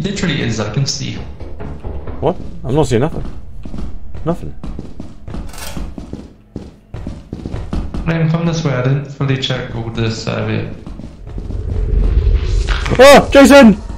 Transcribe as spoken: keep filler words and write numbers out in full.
literally is, I can see. What? I'm not seeing nothing. Nothing. Flame, come this way, I didn't fully check all this area. Ah! Jason!